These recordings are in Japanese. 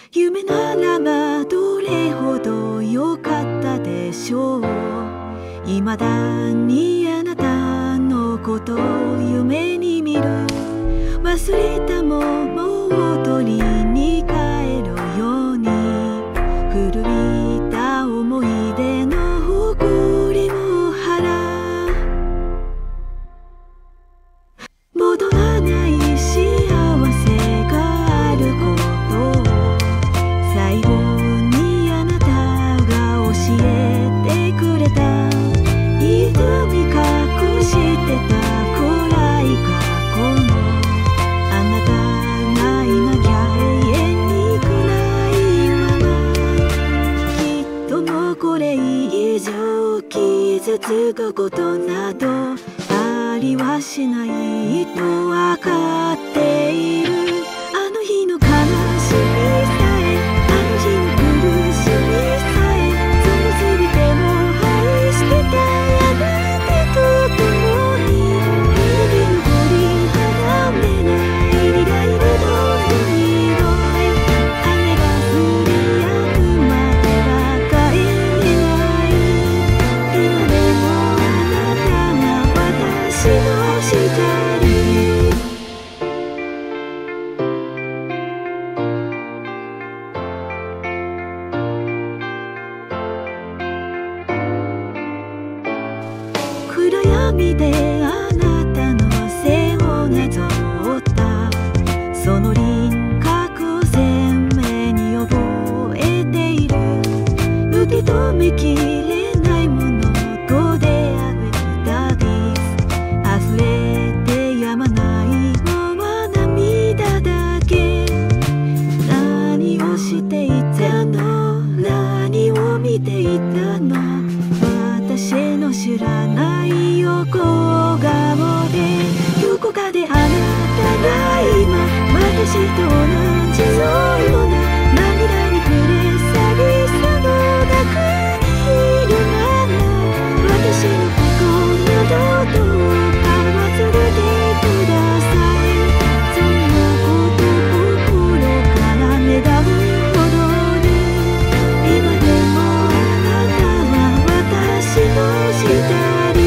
夢ならばどれほど良かったでしょう。未だにあなたのことを夢に見る。忘れたも戻りに帰るように、古びた思い出の誇りも払う。戻らない幸せがあることを最後にあなたが教えてくれた。いつに隠してた暗い過去のあなたがいなきゃ永遠に暗いまま。きっともうこれ以上傷つくことなどありはしないとわかっている。あの日の悲しみさえ、あの日の苦しみさえ、その全ても愛してたあなたと共に。指の振り離れない未来の海色へ、雨が降り止むまでは帰れない。今でもあなたが私の光。暗闇であなたの背をなぞったその輪郭を鮮明に覚えている。受け止めきれないものと出会うたび、溢れてやまないのは涙だけ。何をしていたの、何を見ていたの、私の知らない横顔で。どこかであなたが今私と同じような涙に暮れ寂しさの中にいるなら、私の心どうか忘れてください。そんなこと心から願うほどに、今でもあなたは私の光。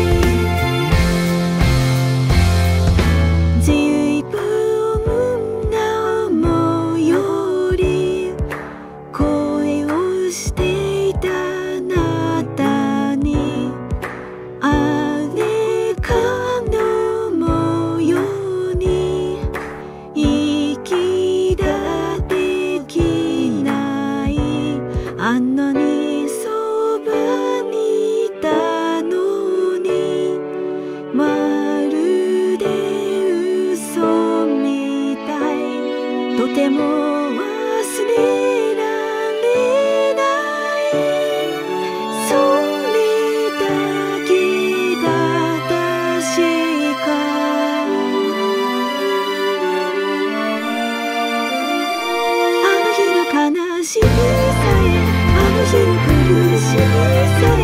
自分が思うより恋をしていたあなたに、あれかの模様に息ができない。あんなにそばにいたのに、まるで嘘みたい。とても忘れられない。それだけが確か。あの日の悲しみさえ、あの日の苦しみさえ、